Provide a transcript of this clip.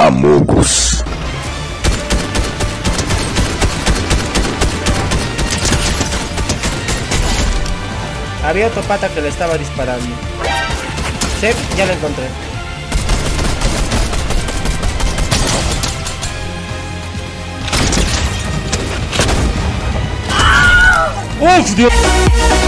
Amogus. Había otro pata que le estaba disparando. Sí, ya lo encontré. ¡Uf, Dios!